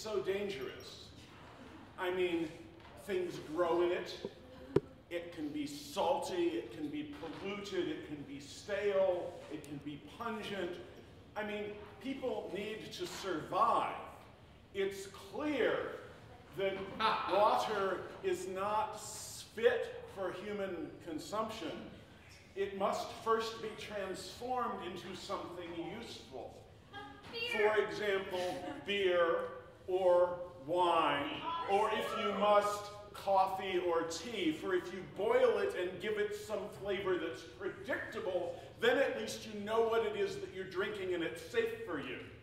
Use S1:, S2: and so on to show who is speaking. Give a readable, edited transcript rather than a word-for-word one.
S1: so dangerous. I mean, things grow in it. It can be salty, it can be polluted, it can be stale, it can be pungent. I mean, people need to survive. It's clear that water is not fit for human consumption. It must first be transformed into something useful. For example, beer or wine, or if you must, coffee or tea. For if you boil it and give it some flavor that's predictable, then at least you know what it is that you're drinking and it's safe for you.